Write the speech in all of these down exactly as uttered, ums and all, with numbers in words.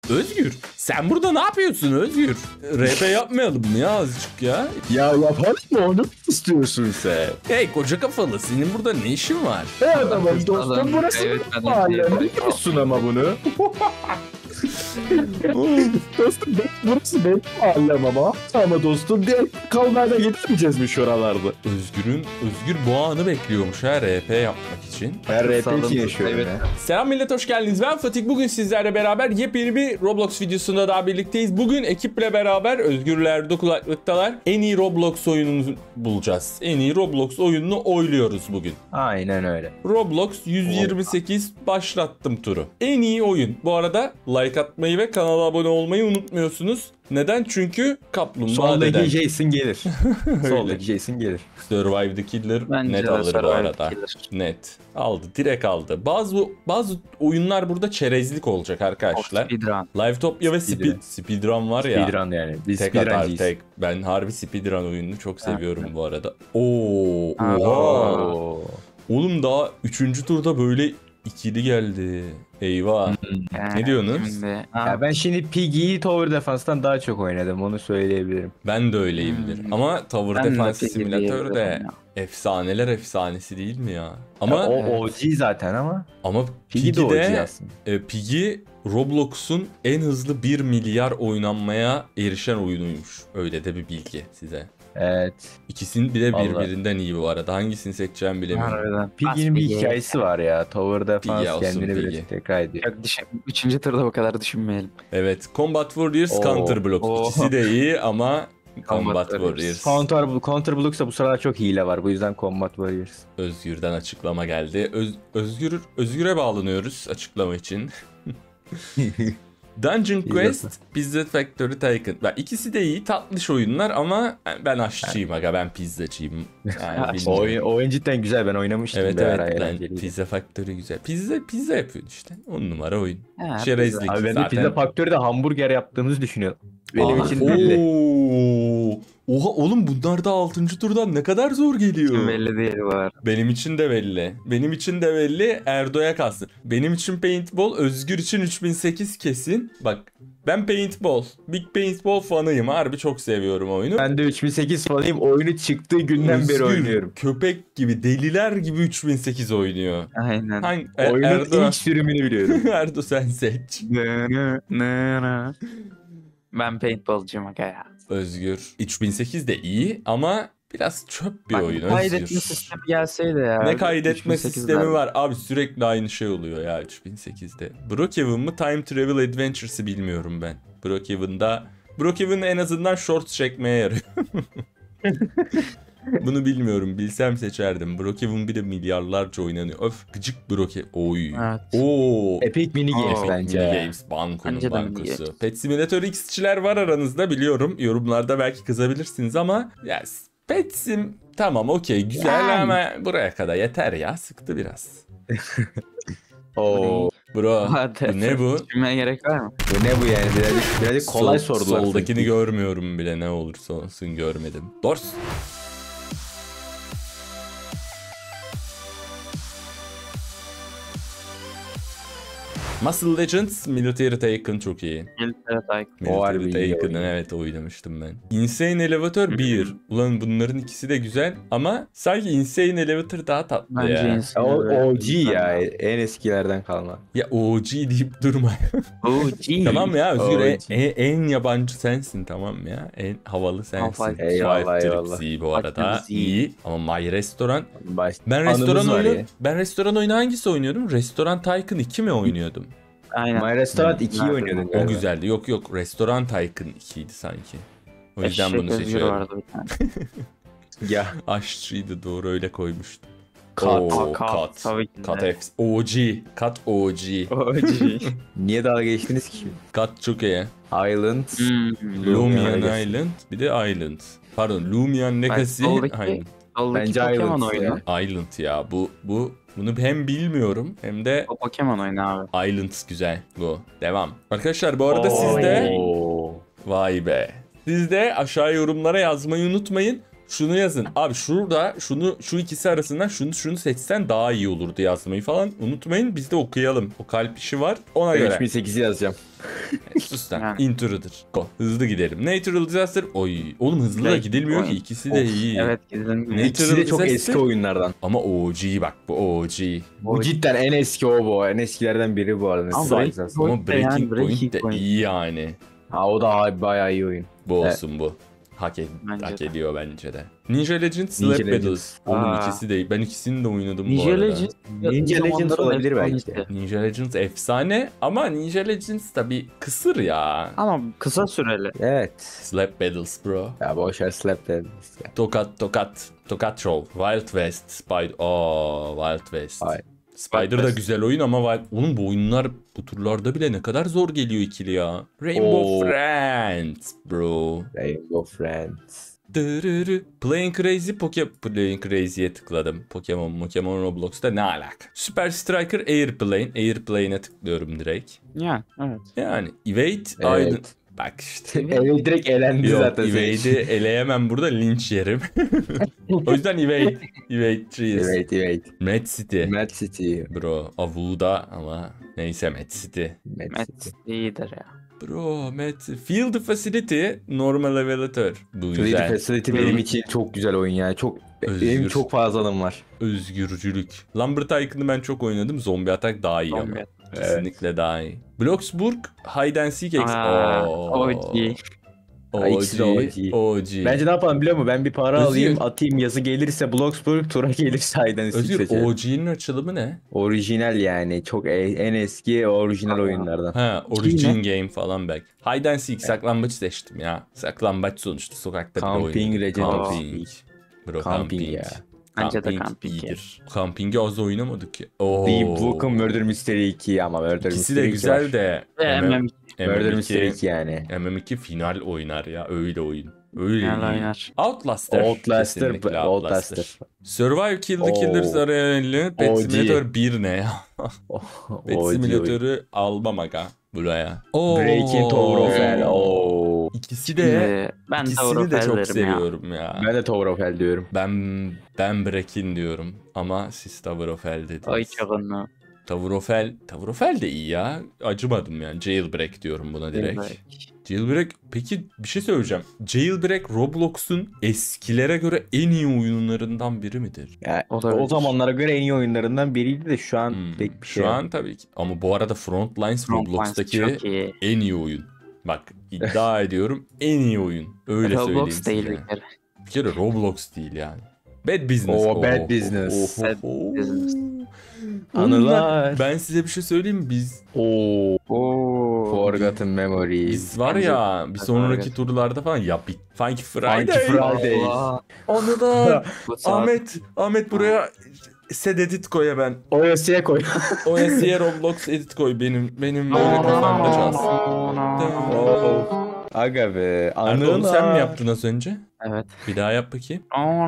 Özgür, sen burada ne yapıyorsun Özgür? R P yapmayalım mı ya azıcık ya? Ya yapalım mı, onu mu istiyorsun sen? Hey koca kafalı, senin burada ne işin var? Hey adamım dostum, burası Evet, bir adam mahalle. değil. Ne diyorsun ama bunu? Dostum burası benim mahallem ama. Ama dostum bir kalmaya gitmeyeceğiz mi şuralarda? Özgür'ün, Özgür bu anı bekliyormuş ha R P yapmak için. Ben R P Sağ iki olun. yaşıyorum Evet. ya. Selam millet, hoş geldiniz. Ben Fatih. Bugün sizlerle beraber yepyeni bir Roblox videosunda daha birlikteyiz. Bugün ekiple beraber Özgürler kulaklıktalar. En iyi Roblox oyununu bulacağız. En iyi Roblox oyununu oyluyoruz bugün. Aynen öyle. Roblox yüz yirmi sekiz başlattım turu. En iyi oyun. Bu arada like atmayı ve kanala abone olmayı unutmuyorsunuz. Neden? Çünkü kaplumbağa Soldaki deden. Jason gelir. Soldaki Jason gelir. Survive the Killer Bence net de alır bu Survive the arada. Killer. Net. Aldı. Direkt aldı. Bazı bazı oyunlar burada çerezlik olacak arkadaşlar. Speedrun. Livetopia ve Speedrun. Speed, Speedrun var ya. Speedrun yani. Biz Tek atar speedruncıyız. tek. Ben harbi Speedrun oyununu çok seviyorum bu arada. Oo, Aa. oha. Oo. Oğlum daha üçüncü turda böyle ikili geldi. Eyvah. Ne diyorsunuz? Şimdi, Ya ben şimdi Piggy'yi Tower Defense'dan daha çok oynadım, onu söyleyebilirim. Ben de öyleyimdir. Hmm. Ama Tower Ben de Defense peki Simulator de diyebilirim ya. efsaneler efsanesi değil mi ya? Ama Ama o Evet. O G zaten ama. ama Piggy de O G Piggy'de aslında. e, Piggy Roblox'un en hızlı bir milyar oynanmaya erişen oyunuymuş. Öyle de bir bilgi size. Evet. İkisinin bir de Vallahi. birbirinden iyi bu arada. Hangisini seçeceğim bilemiyorum. harbiden. Piggy'nin bir Piggy. hikayesi var ya. Tower Defense Piggy olsun, kendini Piggy. bile tekrar ediyor. Yok, düşün, üçüncü turda bu kadar düşünmeyelim. Evet. Combat Warriors, Oo. Counter Block. Oo. İkisi de iyi ama Combat Combat Warriors. Counter, Counter Blocks'ta bu sıralar çok hile var. Bu yüzden Combat Warriors. Özgür'den açıklama geldi. Öz, Özgür Özgür'e bağlanıyoruz açıklama için. Dungeon Quest, Pizza Factory Tycoon. Ben ikisi de iyi, tatlış oyunlar ama ben aşçıyım aga, ben pizzacıyım. Yani O bilmiyorum. oyun, o oyun cidden güzel, ben oynamıştım. Evet bir ara, evet, ben eğlenceliydi. Pizza Factory güzel. Pizza pizza yapıyorsun işte. On numara oyun. Ha, Çerezlik Abi ben de zaten. Pizza Factory'de hamburger yaptığımızı düşünüyorum. Benim Aa, için belli. oo. Oha oğlum, bunlar da altıncı turdan ne kadar zor geliyor. Belli değil bu arada. Benim için de belli. Benim için de belli. Erdo'ya kalsın. Benim için paintball, Özgür için üç bin sekiz kesin. Bak ben paintball, Big Paintball fanıyım. Harbi çok seviyorum oyunu. Ben de üç bin sekiz fanıyım. Oyunu çıktığı günden Özgür, beri oynuyorum. köpek gibi, deliler gibi üç bin sekiz oynuyor. Aynen. Hangi, Er- Oyunun Erdo, ilk sürümünü biliyorum. Erdo sen seç. Ben paintballcıyım aga ya. Özgür. üç bin sekiz de iyi ama biraz çöp bir Bak, oyun kaydetme Özgür. sistemi gelseydi ya. Ne kaydetme üç bin sekizler. sistemi var abi, sürekli aynı şey oluyor ya üç bin sekizde. Brookhaven mı Time Travel Adventures'ı bilmiyorum ben. Brookhaven'da Brookhaven en azından shorts çekmeye yarıyor. Bunu bilmiyorum, bilsem seçerdim. Brookhaven bir de milyarlarca oynanıyor. Öf, gıcık Brookhaven. Oy. Evet. Oo. Epic Mini Games Oo, bence. Mini Games bankonun Bence de Mini bankosu. Games. Pet Simulator X'çiler var aranızda biliyorum. Yorumlarda belki kızabilirsiniz ama ya Pet Sim tamam okey güzel Yani. ama buraya kadar yeter ya, sıktı biraz. Oo. Bro Hadi. bu ne bu? Düşünmeye gerek var mı? Bu ne bu yani? Birazcık, birazcık kolay Sol- sordular. Soldakini sanki. görmüyorum bile, ne olursa olsun görmedim. Dors. Muscle Legends, Military Tycoon çok iyi. Military Tycoon. O harbi Military iyi Tycoon'u oyun. evet oynamıştım ben. Insane Elevator bir. Ulan bunların ikisi de güzel ama sanki Insane Elevator daha tatlı Bence ya. Ya insan. O, O G ya, en eskilerden kalma. Ya O G deyip durma. O G. Tamam ya Özgür, O en, G. en, en yabancı sensin tamam ya. En havalı sensin. Half-Life. Eyvallah, Five eyvallah. Tribes iyi bu arada. Half-Life iyi. İyi ama My Restaurant. Baş... Ben Anımız restoran var oyunu, ya. ben restoran oyunu hangisi oynuyordum? Restoran Tycoon iki mi oynuyordum? Aynen. My Restaurant ikiyi Nerede? oynuyordun O galiba. güzeldi. Yok yok, Restoran Tycoon ikiydi sanki. O yüzden Eşek bunu Özgür seçiyorum. vardı bir tane. Ya. Aşçıydı, doğru, öyle koymuştum. Kat. Oo, Kat, kat. tabii ki de. Kat F. O G. Kat O G. O G. Niye dalga geçtiniz ki? Kat çok iyi. Island. Hmm. Lumion Legacy. Island. Bir de Island. Pardon, Lumion Legacy. soldaki- Island. Soldaki Bence Pokemon Island oyunu. ya. Island ya. Bu bu bunu hem bilmiyorum hem de O Pokemon oyunu abi. Island güzel. Go. Devam. Arkadaşlar bu arada Oo. siz de Oo. vay be. Siz de aşağı yorumlara yazmayı unutmayın. Şunu yazın. Abi şurada şunu şu ikisi arasından şunu şunu seçsen daha iyi olurdu yazmayı falan. Unutmayın biz de okuyalım. O kalp işi var. Ona Ben göre. üç bin sekizi yazacağım. Sus lan. Yani. Intruder. Go. Hızlı gidelim. Natural Disaster. Oy. Oğlum hızlı da Direkt gidilmiyor ki. oyun. İkisi de Of. iyi. Evet gidelim. Ne? İkisi de çok Disaster. eski oyunlardan. Ama O G bak bu O G. Bu cidden en eski o bu. En eskilerden biri bu arada. Ama Natural Breaking Disaster. Point Ama de yani Breaking Point Breaking de Point. iyi yani. Ha o da bayağı iyi oyun. Bu Evet. olsun bu. Hak, ed Bence hak de. ediyor bence de. Ninja Legends, Ninja Slap Legends. Battles. Oğlum Aa. ikisi de. Ben ikisini de oynadım bu Ninja arada. Legends. Ninja Legends zamanların olabilir belki. efsanesi. Ninja Legends efsane ama Ninja Legends tabi kısır ya. Ama kısa süreli. Evet. Slap Battles bro. Ya boş ver slap dedim. Tokat tokat. Tokat Show. Wild West. Spider. Aa Wild West. Ay. Spider da West. güzel oyun ama Wild... Oğlum bu oyunlar bu turlarda bile ne kadar zor geliyor ikili ya. Rainbow Oo. Friends bro. Rainbow Friends. Dırırı. Playing Crazy Poke Playing Crazy'ye tıkladım. Pokemon Pokemon Roblox'ta ne alaka? Super Striker Airplane. Airplane'e tıklıyorum direkt. Yani evet. Yani Evade Evet. Aydın. Bak işte. Evet direkt elendi Yok zaten. Evade'i eleyemem burada linç yerim. O yüzden Evade. Evade'ciyiz. Evet evet. Mad City. Mad City. Bro Avuda ama neyse Mad City. Mad Met City. iyidir ya. Bro Mad Field Facility normal elevator. Bu Free güzel. Facility benim için çok güzel oyun ya. Çok Özgür. benim çok fazla adım var. Özgürcülük. Lambert Tycoon'u ben çok oynadım. Zombi Attack daha iyi ama. Zombi. Kesinlikle daha iyi. Bloxburg Hide and Seek X. Aa, Oo. O G. Ha, ikisi de O G. O G. Bence ne yapalım biliyor musun? Ben bir para Özgür. alayım, atayım, yazı gelirse Bloxburg, tura gelirse Hayden Özgür seçelim. O G'nin açılımı ne? Orijinal yani. Çok e- en eski orijinal oyunlardan. Ha, Origin Game falan belki. Hide and Seek saklambaç seçtim ya. Saklambaç sonuçta sokakta bir Camping oyun. Legend of Camping. Bro Camping camping. ya. Bence de Camping camping ya. iyidir. Camping'i az oynamadık ya. Oo. Deep Broken Murder Mystery iki ama Murder İkisi Mystery de iki güzel var. de. Ve M M- M M Murder Mystery M M iki, iki yani. M M iki final oynar ya. Öyle oyun. Öyle Final iyi. oynar. Outlast'ter. Outlast'ter, Kesinlikle Outlast'ter. Survive Kill the Oo. Killers arayla Pet O G. Simulator bir ne ya? Pet O G Simulator'ı almam aga buraya. Breaking Tower of Hell. Oo. İkisi de Şimdi ben ikisini Tower de of Hell çok derim ya. seviyorum ya. Ben de Tower of Hell diyorum. Ben ben Breaking diyorum ama siz Tower of Hell dediniz. Ay çabını. Tower of Hell, Tower of Hell de iyi ya. Acımadım yani. Jailbreak diyorum buna direkt. Jailbreak, peki bir şey söyleyeceğim. Jailbreak Roblox'un eskilere göre en iyi oyunlarından biri midir? Ya, Olabilir. o zamanlara göre en iyi oyunlarından biriydi de şu an Hmm, pek bir şey. Şu an tabii ki. Ama bu arada Frontlines Frontlines Roblox'taki çok iyi. en iyi oyun. Bak iddia ediyorum en iyi oyun. Öyle Roblox söyleyeyim değil size. bir kere. Bir kere Roblox değil yani. Bad Business. Oo, Bad Business. Bad Business. Anılar. Ben size bir şey söyleyeyim mi? Biz Oo. Oo. Forgotten Memories. biz var Bence- ya bir sonraki Evet. turlarda falan ya bir Funky Friday. Funky Friday. Allah. Onu da Bu saat- Ahmet Ahmet buraya set edit koy ben. O Y'ye koy. O S Roblox edit koy benim benim böyle kafamda çalsın. Oo. Aga be. Erdoğan Anılar. sen mi yaptın az önce? Evet. Bir daha yap bakayım.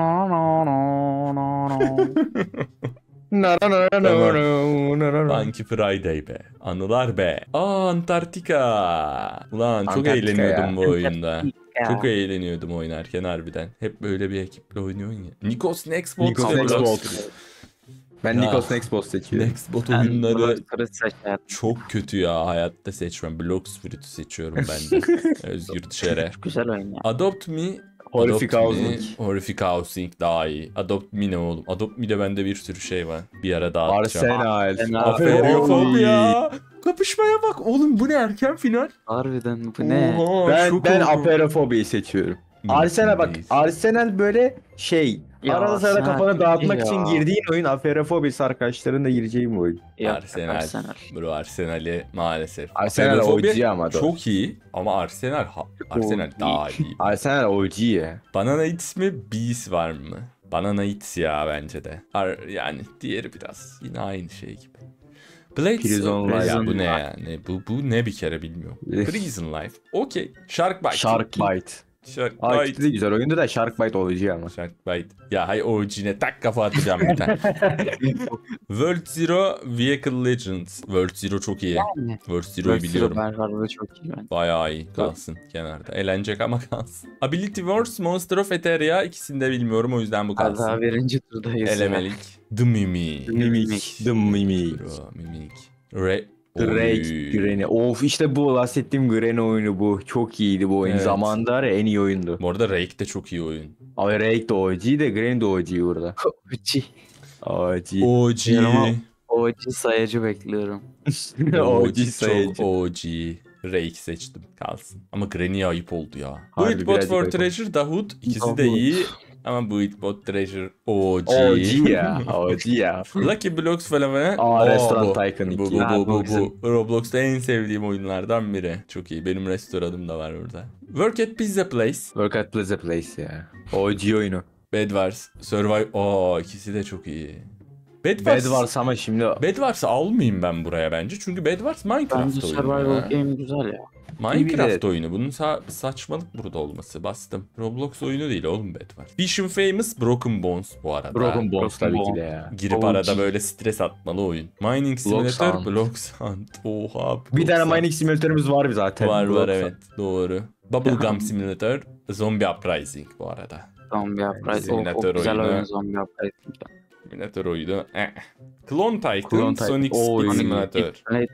Na na na na Tamam. na na na. Funky Friday be. Anılar be. Aa Antarktika. Ulan çok Antarktika eğleniyordum ya. bu oyunda. Ya. Çok eğleniyordum oynarken harbiden. Hep böyle bir ekiple oynuyorsun ya. Nikos Nextbot. Nikos ve Nextbot. Blox- Ben Ya. Nikos Nextbot seçiyorum. Nextbot Ben oyunları Bloxburg'u seçerim. çok kötü ya. Hayatta seçmem. Bloxfruit'u seçiyorum ben de. Özgür dışarı. Güzel oyun ya. Adopt Me. Horrific Adopt Me, Housing. Horrific Housing daha iyi. Adopt Me ne oğlum? Adopt Me'de bende bir sürü şey var. Bir ara dağıtacağım. Arsenal. Arsenal. Aferofobia. Kapışmaya bak oğlum bu ne erken final? Harbiden bu ne? Oha, Ben şok ben oldum. Aperofobia'yı seçiyorum. Mümkün Arsenal bak. değil. Arsenal böyle şey. Ya arada sırada Arsenal kafanı kötü dağıtmak ya. için girdiğin oyun Aperofobia arkadaşların da gireceğim oyun. Yok, Arsenal. Arsenal. Bro Arsenal'i maalesef. Arsenal Aperofobia O G ama doğru. çok iyi ama Arsenal ha- Arsenal iyi. daha iyi. Arsenal O G ya. Banana Eats mi Bees var mı? Banana Eats ya bence de. Ar- yani diğeri biraz yine aynı şey gibi. Blades Prison ya Life. bu ne ya? Ne, bu, bu ne bir kere bilmiyorum. Prison Life. Okey. Shark Bite. Shark Bite. Shark Aa, Bite. ikisi de güzel oyundu da Sharkbite olucu ama. Shark Bite. Ya hay O G'ne tak kafa atacağım bir tane. World Zero Vehicle Legends. World Zero çok iyi. Yani. World Zero'yu biliyorum. Ben var çok iyi ben. Bayağı iyi. Kalsın kenarda. Eğlenecek ama kalsın. Ability Wars, Monster of Eteria. İkisini de bilmiyorum, o yüzden bu Daha kalsın. birinci turdayız. Elemelik. The Mimic. Mimik. The Mimik. Bro, Mimic. Re Drake, Oy. Granny. Of işte bu bahsettiğim Granny oyunu bu. Çok iyiydi bu oyun. Evet. Zamanında var ya, en iyi oyundu. Bu arada Rake de çok iyi oyun. Ama Rake de O G de Granny de O G burada. Uçi. O G. O G. Yarama- O G sayacı bekliyorum. O G Çok sayıcı. O G. Rake seçtim, kalsın. Ama Granny'e ayıp oldu ya. Harbi Build Bot birazcık for ayıp oldu. Treasure, Dahut. İkisi de Dahut. iyi. Ama Build Bot Treasure O G. O G ya. O G ya. Lucky Blocks falan. Aa, Oo, Restaurant bu. Tycoon Bu iki. bu Ha, bu bu bu güzel. bu. Roblox'ta en sevdiğim oyunlardan biri. Çok iyi. Benim restoranım da var burada. Work at Pizza Place. Work at Plaza Place ya. O G oyunu. Bed Wars. Survive. Oo, ikisi de çok iyi. Bed Bed Wars. Wars ama şimdi Bed Wars'ı almayayım ben buraya bence. Çünkü Bed Wars Minecraft Bence oyunu. survival ha. game güzel ya. Minecraft Evet. oyunu. Bunun sa- saçmalık burada olması. Bastım. Roblox oyunu değil oğlum Bed Wars. Vision Famous Broken Bones bu arada. Broken Bones tabii Broken ki de ya. Girip O G. arada böyle stres atmalı oyun. Mining Simulator, Hunt. Blocks Hunt. Oha. Bir tane Blocks mining simülatörümüz var zaten. Var var Blocks evet, doğru. Bubblegum Simulator, Zombie Uprising bu arada. Zombie Uprising. O, Simülatör o güzel oyunu. oyun Zombie Uprising. Simulator oyunu. Eh. Clone Tycoon, Clone Tycoon. Sonic Oo, Speed iyi. Simulator.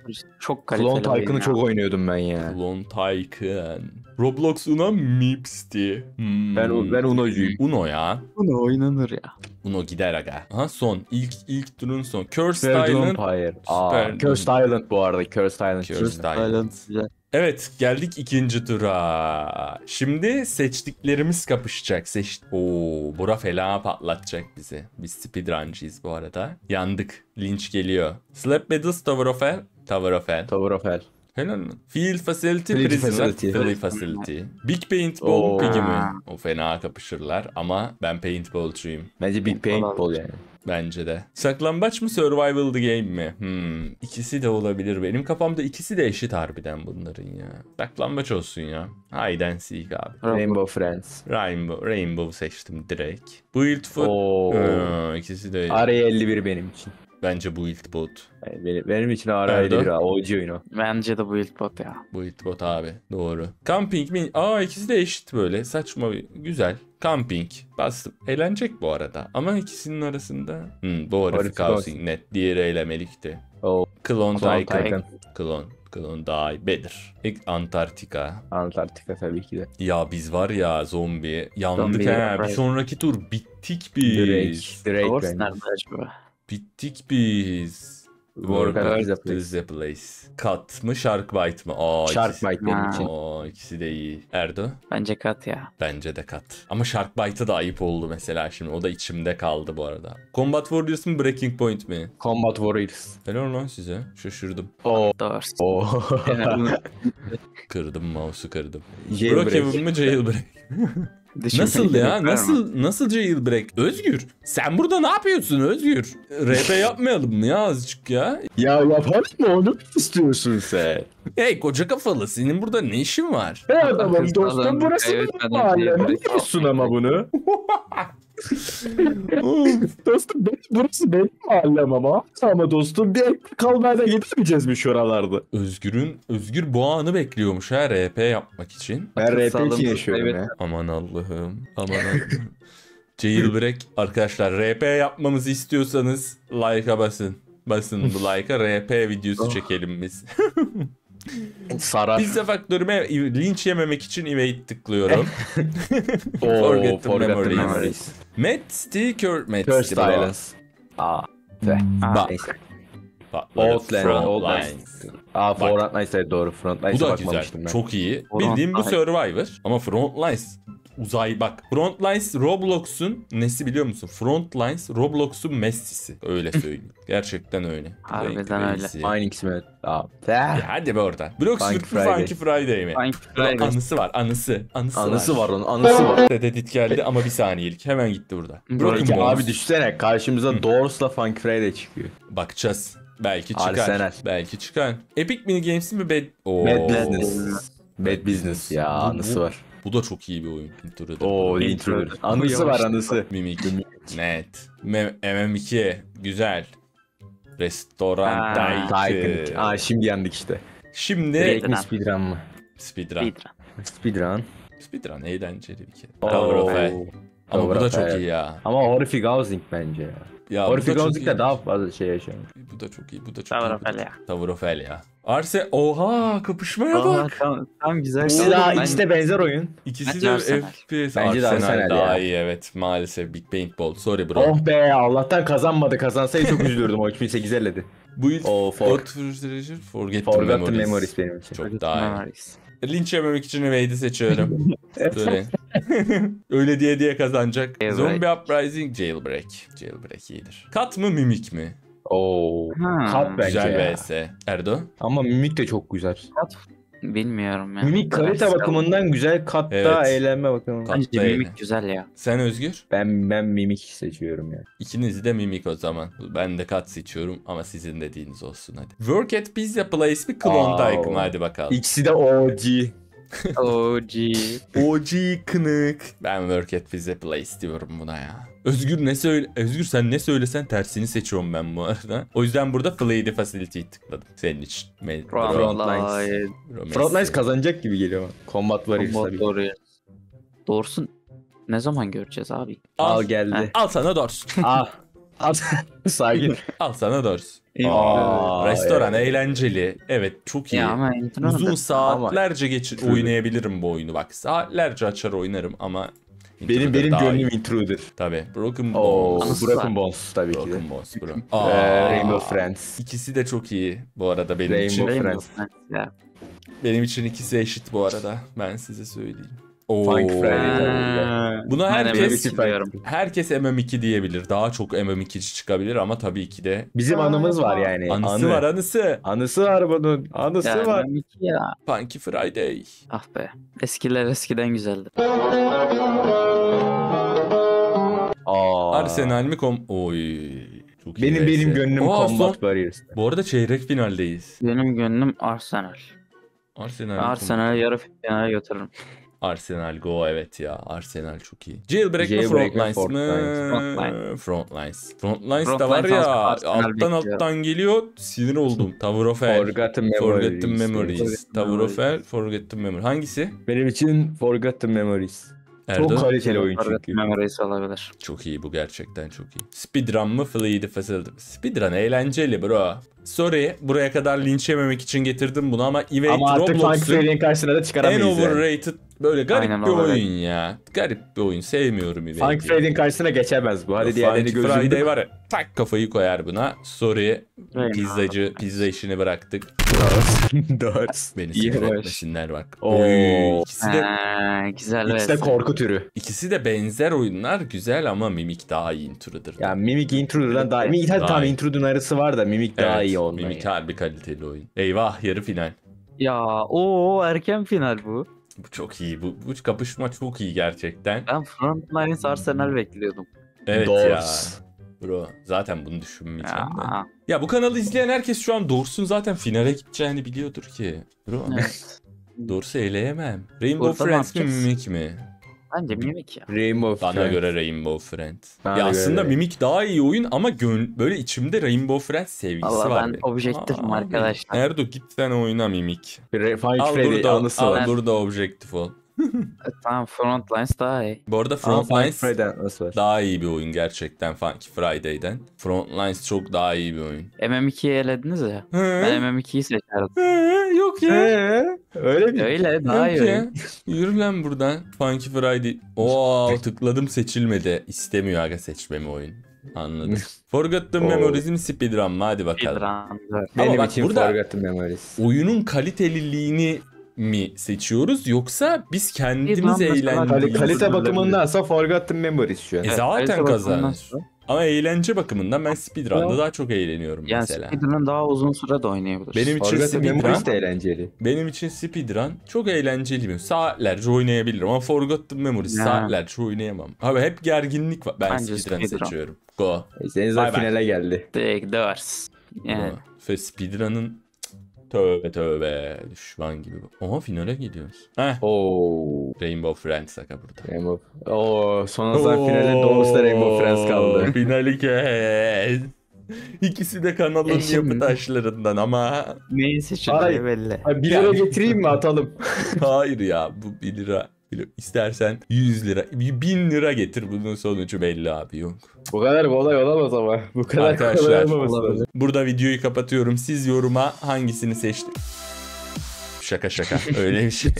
Çok kaliteli Clone oyun Tycoon'u ya. çok oynuyordum ben ya. Clone Tycoon. Roblox Uno Mipsti. Hmm. Ben ben Uno'cuyum. Uno ya. Bunu oynanır ya. Uno gider aga. Aha son. İlk ilk turun son. Cursed Third Island. Empire. Aa, Süper. Cursed Island bu arada. Cursed Island. Cursed Island. Island güzel. Evet, geldik ikinci tura. Şimdi seçtiklerimiz kapışacak. Seç... Oo, bura fena patlatacak bizi. Biz speedruncıyız bu arada. Yandık. Linç geliyor. Slap Medals, Tower of Hell. Tower of Hell. Tower of Hell. Helal mi? Field Facility, Field Prisoner, Facility. Field Facility. Big Paintball mu Oo. Piggy mi? O fena kapışırlar ama ben Paintball'cuyum. Bence Big Paintball yani. Bence de. Saklambaç mı Survival the Game mi? Hmm, ikisi de olabilir. Benim kafamda ikisi de eşit harbiden bunların ya. Saklambaç olsun ya. Hide and seek abi. Rainbow Friends. Rainbow, Rainbow seçtim direkt. Build Foot. Oo. Ee, ikisi de R elli bir benim için. bence Build Bot. Yani benim, benim için R elli Erdo? bir O G oyunu. Bence de Build Bot ya. Build Bot abi. Doğru. Camping mi? Aa, ikisi de eşit böyle. Saçma. Güzel. Camping. Bastım. Eğlenecek bu arada. Ama ikisinin arasında. Hmm, doğru. Horrific Housing net. Diğeri eylemelikti. Oo. Clone Clone Tycoon. Tycoon. Clone. Clone daha iyi. Better. İlk Antarktika. Antarktika tabii ki de. Ya biz var ya zombi. Yandık Zombi, ha. Bir right. sonraki tur bittik biz. Drake. Drake Force bence. nerede acaba? Bittik biz. Work at the place. the place. Cut mı Sharkbite mı? Aa, Sharkbite ikisi- benim Ha. için. Aa, ikisi de iyi. Erdo? Bence kat ya. Bence de kat. Ama Sharkbite'a da ayıp oldu mesela şimdi. O da içimde kaldı bu arada. Combat Warriors mu Breaking Point mi? Combat Warriors. Helal lan size. Şaşırdım. Oo. Doğrusu. Oo. Kırdım mouse'u kırdım. Jailbreak. Brookhaven mı Jailbreak? Düşünmeye Nasıl ya? gerek var mı? Nasıl nasıl Jailbreak? Özgür. Sen burada ne yapıyorsun Özgür? R P yapmayalım mı ya azıcık ya? Ya yapalım mı, onu mu istiyorsun sen? Hey koca kafalı, senin burada ne işin var? Hey adamım Kız dostum, adam burası benim kaybetmeden mahallem. Jailbreak Biliyorsun ama bunu. Dostum benim, burası benim mahallem ama. Ama dostum bir ekmek almaya da gidemeyeceğiz mi şuralarda? Özgür'ün Özgür bu anı bekliyormuş ha R P yapmak için. Ben Akıl R P sağlığımız için yaşıyorum evet. ya. Aman Allah'ım. Aman Allah'ım. Jailbreak arkadaşlar, R P yapmamızı istiyorsanız like'a basın. Basın bu like'a, R P videosu çekelim biz. Sarar. Pizza Faktörü'me linç yememek için evade tıklıyorum. Oo, Forgotten Forgotten Memories. Memories. Matt Stee Cur... Matt Cursed Stee bro. Islands. Aa. De. Bak. Neyse. Bak, böyle Outland. Frontlines. Outland. Aa, Fortnite'e doğru. Bu Frontline'e da güzel. bakmamıştım ben. Çok iyi. Frontline. Bildiğim bu Survivor. Ama Frontlines uzay bak. Frontlines Roblox'un nesi biliyor musun? Frontlines Roblox'un Messi'si. Öyle söyleyeyim. Gerçekten öyle. Harbiden Renkli öyle. Messi. Mining Simulator. Aa. Ya hadi be oradan. Bloxburg Funky mu Friday. Funky Friday mi? Funky Ulan Friday. Anısı var. Anısı. Anısı, Anısı var onun. Anısı var. Dededit geldi ama bir saniyelik. Hemen gitti burada. Broken Broken Abi Bones. düşsene, karşımıza Doors'la Funky Friday çıkıyor. Bakacağız. Belki çıkar. Arsenal. Belki çıkar. Epic Mini Games mi? Bad... Oo. Bad Business. Bad Business ya, Bu- anısı bu- var. Bu da çok iyi bir oyun. Intruder. Oo, Intruder. Intruder. Anısı var anısı. Mimik. Net. M M M iki. Güzel. Restoran Aa, Tycoon. Aa, şimdi yandık işte. Şimdi Direkt mi speedrun mı? speedrun. Speedrun. Speedrun. Speedrun eğlenceli bir kere. Oo. Tower of Hell. Ama Tower bu da of çok Hell. iyi ya. Ama Horrific Housing bence ya. Ya bu Horrific da çok Housing'de iyi. daha fazla şey yaşıyor. Bu da çok iyi. Bu da çok Tower iyi. of bu da Hell çok- ya. Tower of Hell ya. Arse oha kapışmaya Aa, bak. tam, tam güzel. İkisi daha Ben- ikisi de benzer oyun. İkisi Bence de Arsenal. F P S. Bence de Arsenal, Arsenal daha ya. iyi evet. Maalesef Big Paintball. Sorry bro. Oh be, Allah'tan kazanmadı. Kazansaydı çok üzülürdüm. O üç bin sekiz elledi. Bu yıl O for- God Treasure, Forget the Forgotten Memories. Memories benim için. Çok daha iyi. Memories. Linç yememek için Evade'i seçiyorum. Böyle. Öyle diye diye kazanacak. Jailbreak. Zombie Uprising, Jailbreak. Jailbreak iyidir. Kat mı Mimik mi? Oo. Ha. Kat bence Güzel ya. V S. Erdo? Ama Mimik de çok güzel. Bilmiyorum ya. Mimik kalite Biraz- bakımından güzel, kat da Evet. eğlenme bakımından. Kat- Bence Tatlı Mimik güzel ya. Sen Özgür? Ben ben Mimik seçiyorum ya. İkiniz de Mimik o zaman. Ben de kat seçiyorum ama sizin dediğiniz olsun hadi. Work at Pizza Place mi? Klondike Aa. mı? Hadi bakalım. İkisi de O G. O G. O G kınık. Ben Work at Pizza Place diyorum buna ya. Özgür ne söyle Özgür sen ne söylesen tersini seçiyorum ben bu arada. O yüzden burada Play the Facility'yi tıkladım senin için. Me- Frontlines. Bro- Frontlines kazanacak gibi geliyor ama. Combat Warriors tabii. Doğru. Doğrusu ne zaman göreceğiz abi? Al Al, geldi. al sana Doors. Ah. Al. Sakin. Al sana Doors. Aa, Restoran evet. eğlenceli. Evet çok iyi. Ya ama Intruder- Uzun saatlerce geçir oynayabilirim bu oyunu bak. Saatlerce açar oynarım ama Benim Intruder benim daha iyi. gönlüm Intruder. Tabii. Broken Oo, Bones. Anısı Broken var. Bones tabii ki de. Broken Bones bro. Ee, Aa, Rainbow Friends. İkisi de çok iyi bu arada benim Rainbow için. Rainbow Friends. Friends ya. Benim için ikisi eşit bu arada. Ben size söyleyeyim. Oo. Funk Friday tabii Ha, Buna ben herkes- M M iki diyorum. Herkes M M iki diyebilir. Daha çok M M ikici çıkabilir ama tabii ki de Bizim anımız var yani. anısı Anı. var anısı. Anısı var bunun. Anısı Ya, var. M M iki ya. Funky Friday. Ah be. Eskiler eskiden güzeldi. Aa. Arsenal mi kom... Oy. Çok iyi Benim V S. benim gönlüm Aa, Combat son- Warriors. Bu arada çeyrek finaldeyiz. Benim gönlüm Arsenal. Arsenal. mi? Arsenal'ı yarı finale götürürüm. Arsenal go evet ya. Arsenal çok iyi. Jailbreak, Jailbreak mi mi, Frontlines mı? Frontlines. Frontlines. Frontlines da var Frontlines ya Arsenal alttan bekliyor. alttan geliyor. Sinir oldum. Tower of Hell. Forgotten Memories. Forgotten Memories. Forgotten Tower of Memories. Hell, Forgotten Memories. Hangisi? Benim için Forgotten Memories. Erdo? Çok kaliteli oyun Forgotten çünkü. Memories olabilir. Çok iyi bu gerçekten çok iyi. Speedrun mı Flee the Facility? Speedrun eğlenceli bro. Sorry buraya kadar linç yememek için getirdim bunu ama Evade Ama artık Funk Roblox'un Freddy'nin karşısına da en çıkaramayız yani. overrated böyle garip Aynen bir overrated. oyun ya. Garip bir oyun sevmiyorum Evade'i. Funk Freddy'nin karşısına geçemez bu. Hadi diğerlerini Funky Friday gözüldük. var ya tak kafayı koyar buna. Sorry Aynen. pizzacı pizza işini bıraktık. Dört. Beni İyi sinir hoş. etmesinler bak. Oo. Oy, ikisi de Ha, güzel İkisi de versin. korku türü. ikisi de benzer oyunlar güzel ama Mimik daha iyi Intruder. Ya Mimik Intruder'dan daha iyi. Mimik hadi Daha tamam iyi. Intruder'ın arası var da Mimik daha iyi ondan. Mimik ya. harbi kaliteli oyun. Eyvah yarı final. Ya o erken final bu. Bu çok iyi. Bu, bu kapışma çok iyi gerçekten. Ben Frontlines Arsenal bekliyordum. Evet Doors. ya. Bro zaten bunu düşünmeyeceğim de. Ya, Ya bu kanalı izleyen herkes şu an Doors'un zaten finale gideceğini biliyordur ki. Bro evet. Doors'u eleyemem. Rainbow Burada ne Friends mi yapacağız? Mimik mi? Bence Mimik ya. Rainbow Bana Friends. göre Rainbow Friends. Bana ya göre aslında de. Mimik daha iyi oyun ama gön böyle içimde Rainbow Friends sevgisi Allah var. ben benim. objektifim Aa, arkadaşlar. Erdo git sen oyna Mimik. Ra- Funk Al Freddy burada, anısı al var. burada objektif ol. E, Tamam Frontlines daha iyi. Bu arada Ama Funk Frontlines Freddy anısı var. daha iyi bir oyun gerçekten Funky Friday'den. Frontlines çok daha iyi bir oyun. M M ikiyi elediniz ya. Ben Hı? M M ikiyi seçerdim. Hı, yok ya. Eee? Öyle mi? Öyle daha iyi Yok ya. oyun. Yürü lan buradan. Funky Friday. Oo tıkladım seçilmedi. İstemiyor aga seçmemi oyun. Anladım. Forgotten Oo. Memories mi Speedrun mı? Hadi bakalım. Speedrun. Ama Benim bak için burada- Forgotten Memories. Oyunun kaliteliliğini mi seçiyoruz yoksa biz kendimiz Speedrun mesela eğlendiğimiz... Kali- Kalite kalite bakımından- bakımındansa Forgotten Memories şu an. E Evet, zaten kalite kazanır. bakımından- Ama eğlence bakımından ben Speedrun'da Ya. daha çok eğleniyorum Yani mesela. Speedrun daha uzun süre de oynayabilir. Benim için Forgotten Speedrun, Memories de eğlenceli. benim için Speedrun çok eğlenceli bir. Saatlerce oynayabilirim ama Forgotten Memories Ya. saatlerce oynayamam. Abi hep gerginlik var. Ben Bence Speedrun'ı Speedrun. seçiyorum. Go. Senin zaten Bay bay. Yani. finale geldi. Direkt Doors. Yani Go. Ve Speedrun'ın Tövbe tövbe. Düşman gibi. Oha finale gidiyoruz. Heh. Oo. Rainbow Friends aga burada. Rainbow. Oo, son azar finale doğrusu da Rainbow Friends kaldı. Finali kes. İkisi de kanalın E şimdi- yapı taşlarından ama Neyi seçeceği Ay. belli. Ay, bir lira getireyim mi atalım? hayır ya bu bir lira. Bir- İstersen yüz lira, bin lira getir, bunun sonucu belli abi, yok. Bu kadar kolay olamaz ama. Bu kadar Arkadaşlar, kolay olmaması olabilir. lazım. Burada videoyu kapatıyorum. Siz yoruma hangisini seçtin? Şaka şaka. Öyle bir şey.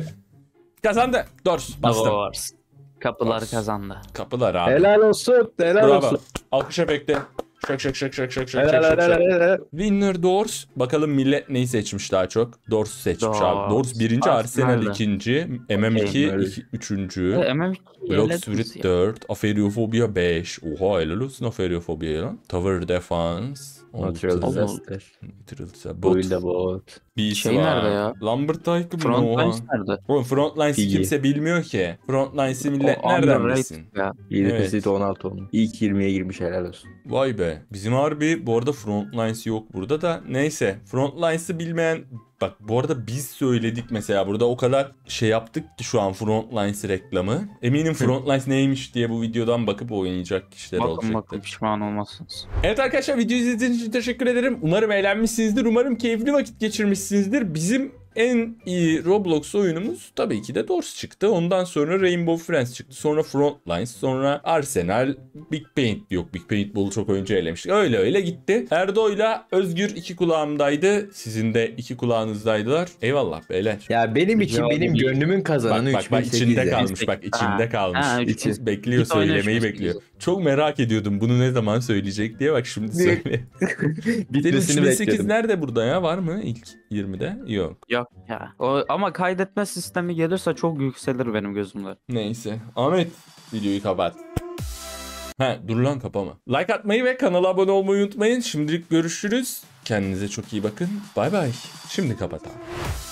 Kazandı. Dors. Bastım. Doors. Kapılar Doors. kazandı. Kapılar abi. Helal olsun. Helal Bravo. olsun. Alkış efekti. Şak şak şak şak şak şak Helal şak helal şak. helal. helal. Winner Doors. Bakalım millet neyi seçmiş daha çok? Doors seçmiş Doors. abi. Doors birinci, Arsenal Arsenal'de. ikinci, M M iki Okey. iki- üçüncü. E, M M iki Block elediniz Spirit ya. dört, Aferiofobia beş. Oha helal olsun Aferiofobia lan. Tower Defense. Natural altı. disaster. Natural disaster. Bot. Oyunda bot. Beast Şey var. nerede ya? Lambert Tycoon mu? Frontlines nerede? Oğlum Frontlines'ı İyi. kimse bilmiyor ki. Frontlines'ı millet O nereden underrated bilsin? ya. yedi Evet. pesit on altı onun. İlk yirmiye girmiş helal olsun. Vay be. Bizim harbi bu arada Frontlines yok burada da. Neyse. Frontlines'ı bilmeyen... Bak bu arada biz söyledik mesela. Burada o kadar şey yaptık ki şu an Frontlines reklamı. Eminim Frontlines neymiş diye bu videodan bakıp oynayacak kişiler Bakın olacaktır. bakın pişman olmazsınız. Evet arkadaşlar, videoyu izlediğiniz için teşekkür ederim. Umarım eğlenmişsinizdir. Umarım keyifli vakit geçirmişsinizdir. Bizim en iyi Roblox oyunumuz tabii ki de Doors çıktı. Ondan sonra Rainbow Friends çıktı. Sonra Frontlines, sonra Arsenal, Big Paint. Yok, Big Paintball'u çok oyuncu elemiştik. Öyle öyle gitti. Erdo'yla Özgür iki kulağımdaydı. Sizin de iki kulağınızdaydılar. Eyvallah beyler. Ya benim için Ya, benim iyi. gönlümün Bak kazananı bak bak üç bin sekiz içinde ya. kalmış, bak içinde Ha, kalmış. ha, üç İçi- bin- bekliyor, Git oyna söylemeyi üç bin bekliyor. sekiz. Çok merak ediyordum bunu ne zaman söyleyecek diye, bak şimdi Niye? söyle. Senin Bitmesini üç bin sekiz bekledim. nerede burada ya? Var mı ilk yirmide? Yok. Yok ya. O, ama kaydetme sistemi gelirse çok yükselir benim gözümde. Neyse. Ahmet, videoyu kapat. Ha dur lan, kapama. Like atmayı ve kanala abone olmayı unutmayın. Şimdilik görüşürüz. Kendinize çok iyi bakın. Bay bay. Şimdi kapat abi.